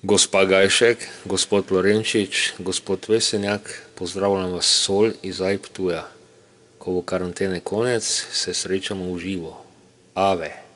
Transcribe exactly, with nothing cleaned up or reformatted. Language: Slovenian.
Gospa Gajšek, gospod Lorenčič, gospod Vesenjak, pozdravljam vas Sol iz Ptuja. Ko bo karantene konec, se srečamo v živo. Ave.